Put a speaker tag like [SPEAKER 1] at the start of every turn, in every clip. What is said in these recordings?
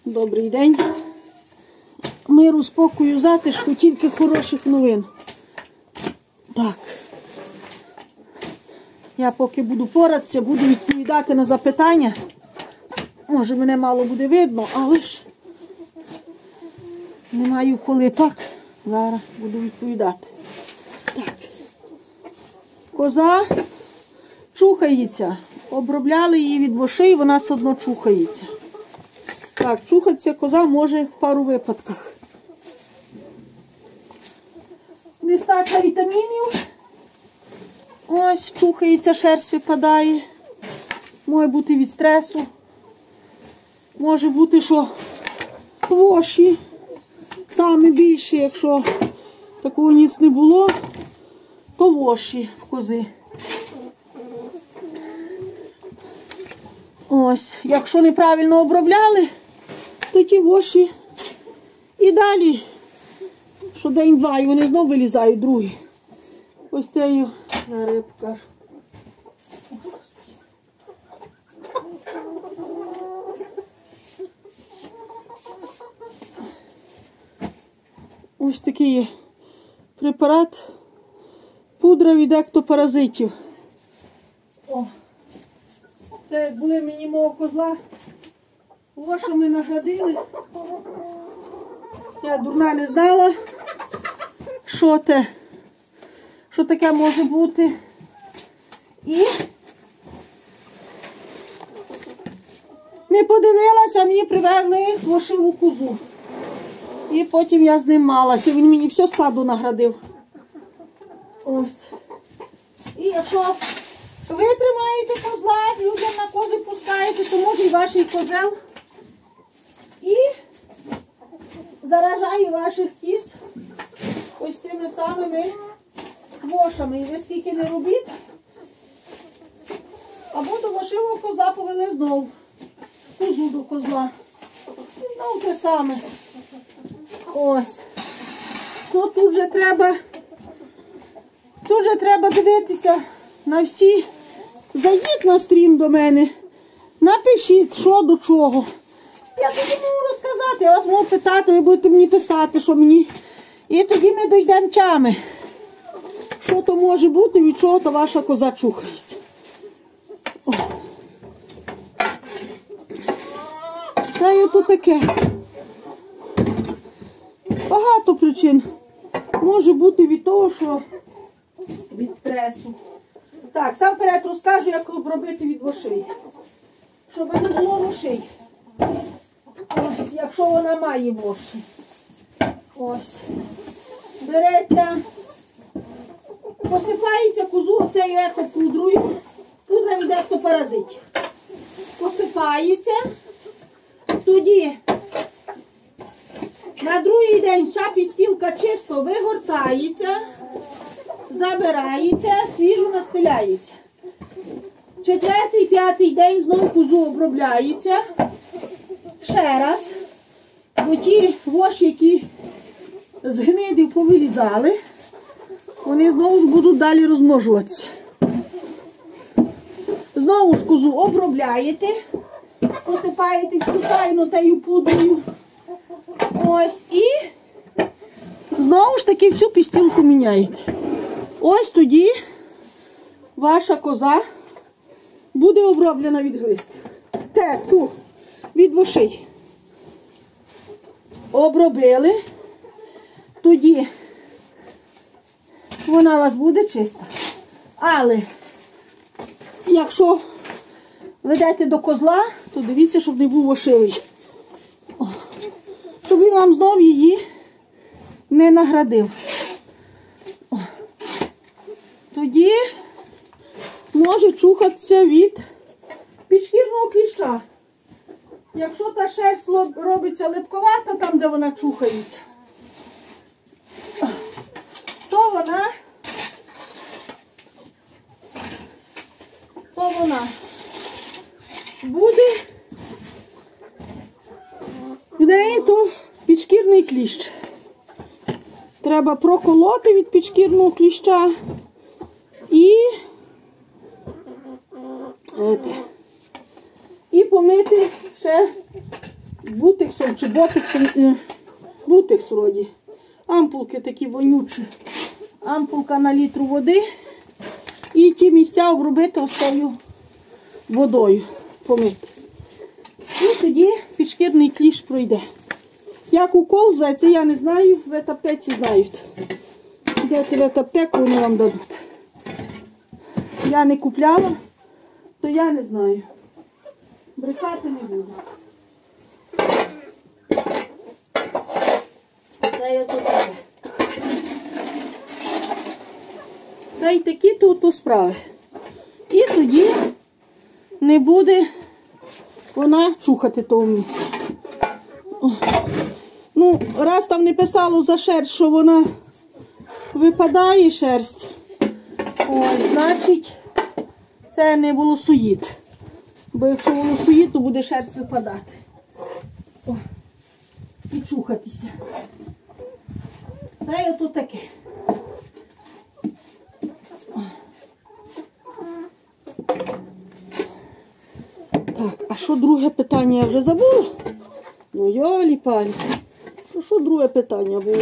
[SPEAKER 1] Добрий день. Миру, спокою, затишку, тільки хороших новин. Так. Я поки буду поратися, буду відповідати на запитання. Може, мене мало буде видно, але ж не маю коли так. Зараз буду відповідати. Так. Коза чухається. Обробляли її від вошей, вона все одно чухається. Так, чухатися коза може в пару випадках. Нестача вітамінів. Ось, чухається, шерсть випадає. Може бути від стресу. Може бути, що воші. Саме більше, якщо такого ніц не було, то воші в кози. Ось, якщо неправильно обробляли, то ті воші і далі, що день-два, і вони знову вилізають другі. Ось цею, зараз я покажу. Ось такий є препарат, пудра від ектопаразитів. О, це як були мені мого козла, вошами наградили. Я дурна не знала, що таке може бути. І не подивилася, мені привезли вошиву козу. І потім я з ним малася. Він мені все стадо наградив. Ось. І якщо ви тримаєте козла, людям на кози пускаєте, то може і ваш козел. І заражає ваших кіз ось тими самими вошами. І ви скільки не робіть, або до вошивого коза повели знову. Козу до козла. І знову те саме. Ось. Тут вже треба дивитися на всі. Зайдіть на стрім до мене. Напишіть, що до чого. Я тоді можу розказати, я вас можу питати, ви будете мені писати, що мені. І тоді ми дійдемо тями. Що то може бути, від чого то ваша коза чухається. О. Та й ото таке. Багато причин. Може бути від того, що від стресу. Так, сам вперед розкажу, як обробити від вошей. Щоб не було вошей. Ось, якщо вона має воші. Ось. Береться, посипається козу оцею екопудрою. Пудра від ектопаразитів. Посипається. Тоді на другий день вся пістілка чисто вигортається, забирається, свіжо настеляється. Четвертий, п'ятий день знову козу обробляється. Ще раз. Бо ті воші, які з гнидів повилізали, вони знову ж будуть далі розмножуватися. Знову ж козу обробляєте, посипаєте всю тайну тею пудрою. Ось, і знову ж таки всю пістілку міняєте. Ось тоді ваша коза буде оброблена від глистів. Від вошей. Обробили, тоді вона у вас буде чиста. Але якщо ведете до козла, то дивіться, щоб не був вошивий. Щоб він вам знов її не наградив. Тоді може чухатися від підшкірного кліща. Якщо та шерсть робиться липковата, там, де вона чухається, то вона буде в неї то підшкірний кліщ. Треба проколоти від підшкірного кліща і помити ще бутексом чи ботексом, бутекс вроді. Ампулки такі вонючі. Ампулка на літру води. І ті місця обробити оцею водою помити. І тоді підшкірний кліщ пройде. Як укол зветься, я не знаю, в ветаптеці знають. Йдете в ветаптеку, вони вам дадуть. Я не купляла, то я не знаю. Брехати не буду. Та я тут. Та й такі тут справи. І тоді не буде вона чухати того місця. Ну, раз там не писало за шерсть, що вона випадає шерсть, ось, значить, це не волосоїд. Бо якщо волосоїд, то буде шерсть випадати. О, і чухатися. Та й ото таке. Так, а що друге питання я вже забула? Ну, йолі-палі. Що друге питання було?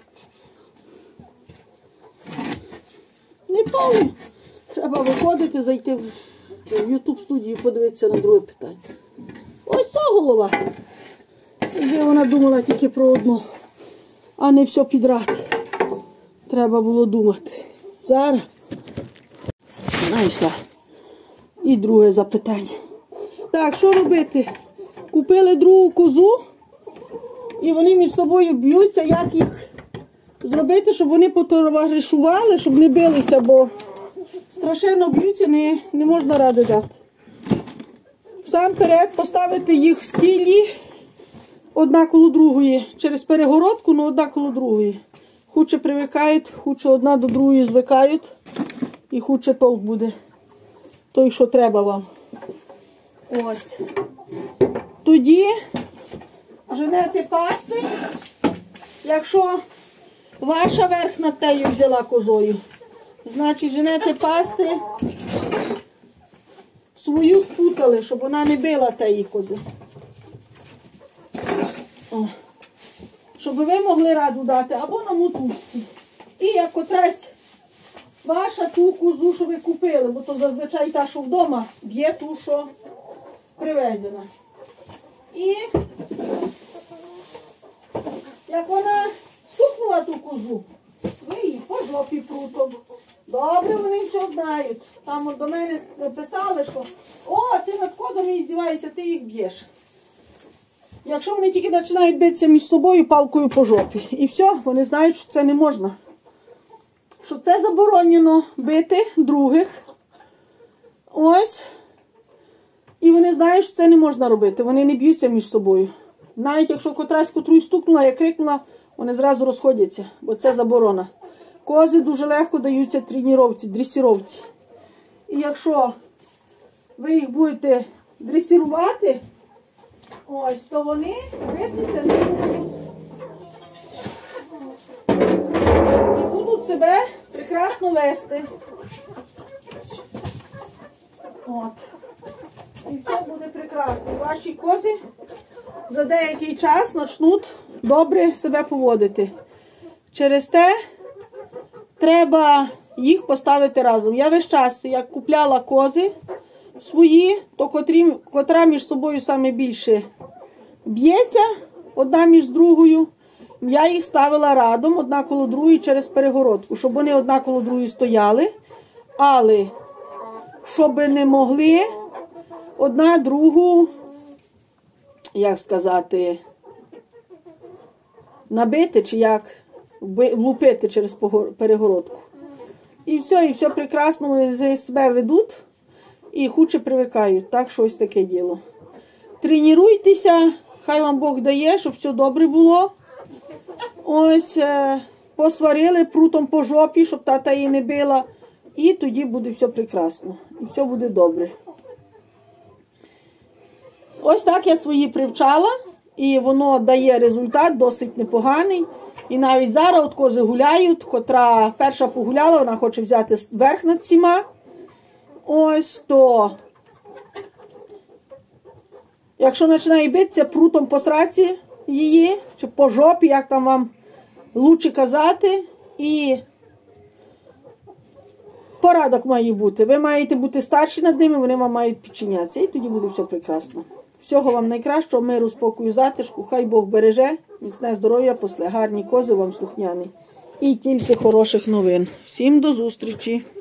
[SPEAKER 1] Не пам'ятаю. Треба виходити, зайти в YouTube студію і подивитися на друге питання. Ось це голова. Якби вона думала тільки про одно, а не все підряд. Треба було думати. Зараз знайшла. І друге запитання. Так, що робити? Купили другу козу, і вони між собою б'ються, як їх зробити, щоб вони потоваришували, щоб не билися, бо страшенно б'ються, не можна ради дати. Сам перед поставити їх в стілі одна коло другої, через перегородку, але одна коло другої. Худше привикають, худше одна до другої звикають, і худше толк буде той, що треба вам. Ось. Тоді женете пасти, якщо ваша верх над тею взяла козою. Значить, женете пасти, свою спутали, щоб вона не била теї кози. О. Щоб ви могли раду дати, або на мотузці. І як котрась ваша ту козу, що ви купили, бо то зазвичай та, що вдома, б'є ту, що привезена. І як вона стукнула ту козу, ви її по жопі прутом. Добре, вони все знають. Там до мене писали, що о, ти над козами здіваєшся, ти їх б'єш. Якщо вони тільки починають битися між собою палкою по жопі. І все, вони знають, що це не можна. Що це заборонено бити других. Ось. І вони знають, що це не можна робити. Вони не б'ються між собою. Навіть якщо котрась котру стукнула, я крикнула, вони зразу розходяться, бо це заборона. Кози дуже легко даються тренувці, дресіровці. І якщо ви їх будете дресірувати, ось, то вони битися не будуть. І будуть себе прекрасно вести. От. І все буде прекрасно. Ваші кози за деякий час почнуть добре себе поводити. Через те треба їх поставити разом. Я весь час, як купляла кози свої, то котра між собою саме більше б'ється, одна між другою, я їх ставила радом, одна коло другої через перегородку, щоб вони одна коло другої стояли, але щоб не могли одна другу, як сказати, набити чи як влупити через перегородку. І все прекрасно вони себе ведуть і худше привикають. Так, що ось таке діло. Тренуйтеся, хай вам Бог дає, щоб все добре було. Ось, посварили прутом по жопі, щоб тата її не била. І тоді буде все прекрасно. І все буде добре. Ось так я свої привчала. І воно дає результат досить непоганий. І навіть зараз от кози гуляють, котра перша погуляла, вона хоче взяти верх над всіма. Ось то Якщо починає битися, прутом по сраці її, чи по жопі, як там вам лучше казати, і порядок має бути. Ви маєте бути старші над ними, вони вам мають підчинятися. І тоді буде все прекрасно. Всього вам найкращого, миру, спокою, затишку. Хай Бог береже, міцне здоров'я, після гарні кози вам слухняні. І тільки хороших новин. Всім до зустрічі!